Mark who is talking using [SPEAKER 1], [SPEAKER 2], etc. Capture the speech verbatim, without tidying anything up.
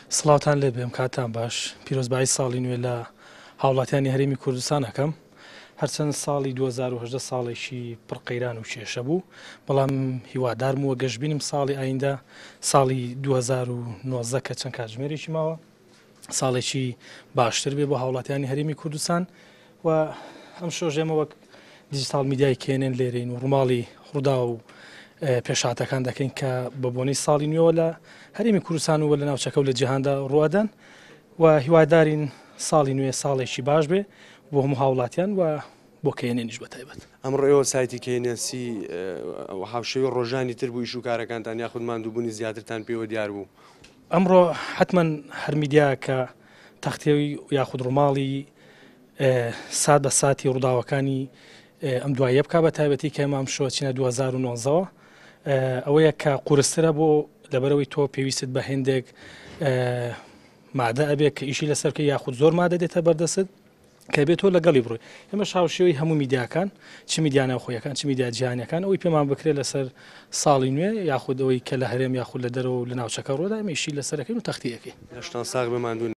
[SPEAKER 1] سڵاوتان لێ بێم کاتان باش پیرۆزبایی ساڵی نوێ لە هاوڵاتیانی هەرێمی کوردستان ئەەکەم هەرچەند ساڵی دوو هەزار و هەژدە ساڵێکی پڕقەیران و کێشە بوو بەڵام هیوادارم وە گەشتبینم ساڵی ئایندە ساڵی دوو هەزار و نۆزدە کە چەند کاتژمێرێکی ماوە ساڵێکی باشتر بێ بۆ هاوڵاتیانی هەرێمی کوردستان و ئەم شۆژێمە وەک دیجیتال میدیای کێنێن لێرەین و ڕووماڵی ڕوودا و پێشاتەکان دەکەین کە بە بۆنەی ساڵی نوێوە لە هەرێمی کوردستان و لە ناوچەکە و لە جیهاندا ڕوادەن و هیوادارین ساڵی نوێ ساڵێکی باش بێ بۆ هەموو هاوڵاتیان و بۆ کێنێنیش بەتایبەت.
[SPEAKER 2] ئەمڕۆ ئێوە سایتی کێنێسی هاوشێوی ڕۆژانی تر بوو ئیش و کارەکانتان یاخود ماندووبوونی زیاترتان پێوە دیار بوو.
[SPEAKER 1] ئەمڕۆ حتمما هەر میدیا کە تەختێوی یاخود ڕووماڵی سات بە ساتی ڕووداوەکانی ئەم دوایە بک بە تایبەتی کە ئەمام شۆچینە دوو هەزار و نۆزدەوە ئەوەیە کە قورسترە بۆ لەبەرەوەی تۆ پێویست بە هێندێک مادە ئەبێت کە ئیشی لەسەرکە یاخود زۆر مادە دێتە بەردەست کە بێت تۆ لەگەڵی بڕۆی ئێمە شاوشێوەی هەموو میدیاکان چ میدیانە خۆیەکان چ میدیا جیهانیەکان ئەوەی پێمان بکرێت لەسەر ساڵی نوێ یاخود ئەوەی کە لە هەرێم یاخود لە دەرەوە لە ناوچەکە ڕۆدا ئەمە ئیشی لەسەرەکەین و تەختیەکەی
[SPEAKER 2] هێشتا ساغ بماندوون.